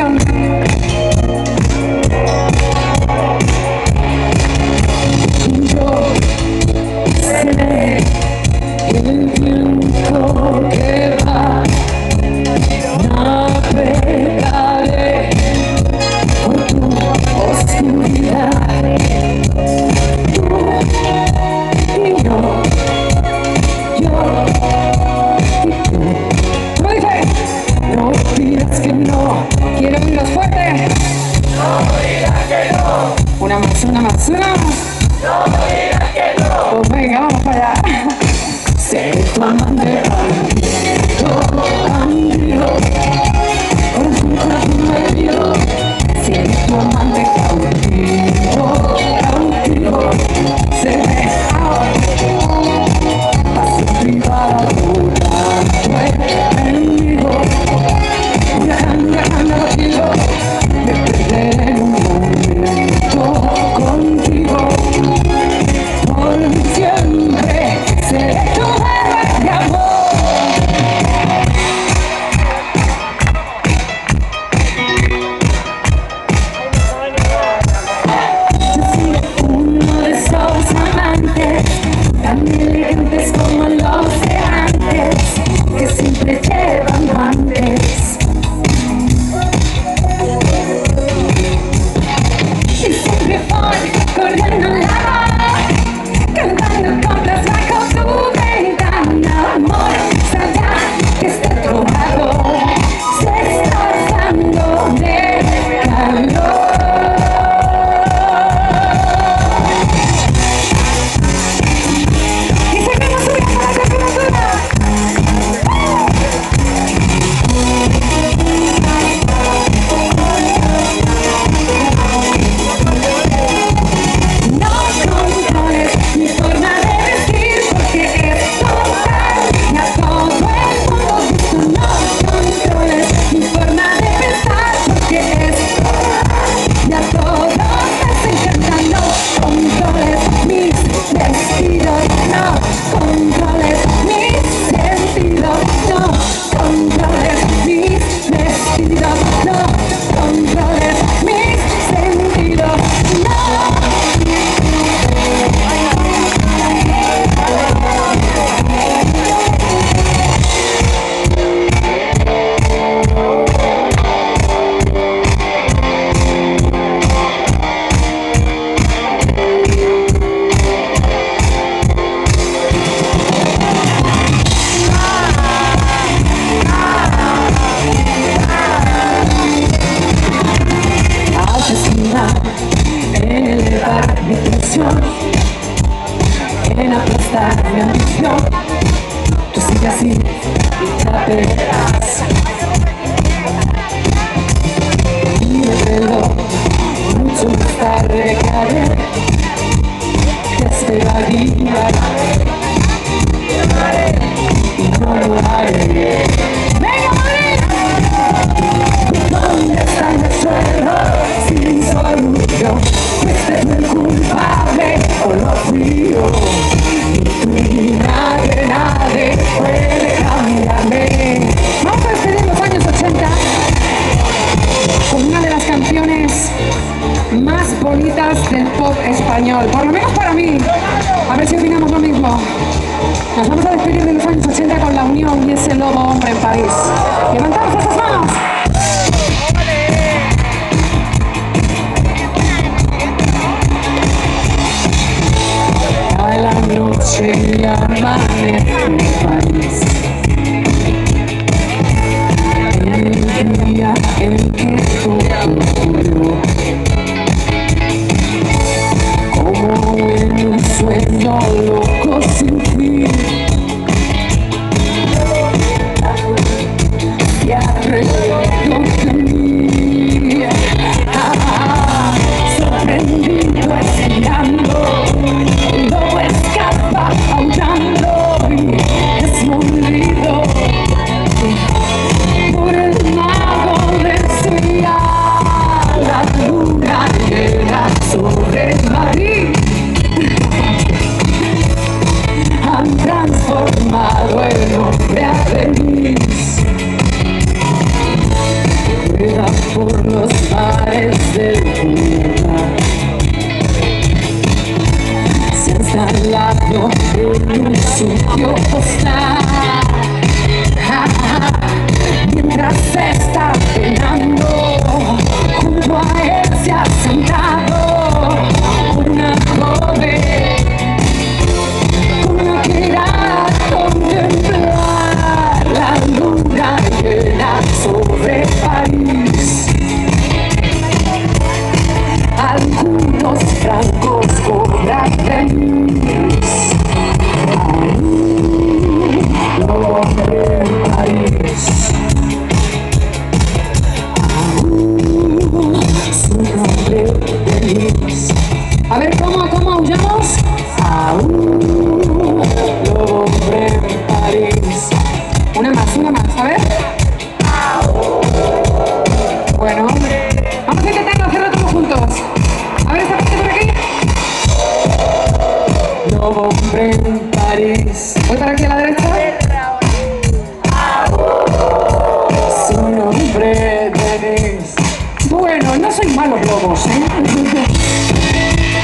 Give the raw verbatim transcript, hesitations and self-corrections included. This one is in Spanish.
canción. Yo sé el viento que va, navegaré por tu oscuridad. Tú y yo, yo y tú. ¿Cómo dice? No digas que no. Quiero oírlos fuerte. No digas que no. Una más, una más, una más. No digas que no. Pues venga, vamos para allá. Sé tu amante bandido, bandido, con tu corazón perdido. Sé tu amante cautivo, cautivo. Se me paso privada volando enemigo. Viajando, viajando contigo, me perderé en un momento contigo. Por siempre seré tu héroe de amor. Yo soy uno de esos amantes, tan elegantes como los de antes, que siempre llevan guantes y siempre van corriendo en la mar, cantando compras bajo tu ventana. Amor, sabía que este trovador se está dando de calor. Y seguimos subiendo la temperatura. No controles mi forma de vestir, porque es total y a todo el mundo gusto. No controles mi forma de pensar, porque es total y a todos les encanta. No controles mis vestidos, no controles mis sentidos, no controles mis vestidos, no controles mis sentidos, no. Asesina en elevar mi presión, en aplastar mi ambición. Tú sigue así y ya verás. Y me veo mucho más tarde que ayer. Te esperaría y no lo haré. ¡Venga, Madrid! ¿Dónde está el suelo? Si soy yo, este es el culpable o lo fui yo. Y tú ni nadie, nadie puede cambiarme. Vamos a despedir los años ochenta con una de las canciones más bonitas del pop español, por lo menos para mí. A ver si opinamos lo mismo. Nos vamos a despedir de los años ochenta con La Unión y ese lobo hombre en París. ¡Levantamos esas manos! A la noche y amanece en París, el día en que todo ocurrió, como en un sueño loco sin fin. Te arrepientes Bueno, no soy malo globos, ¿eh?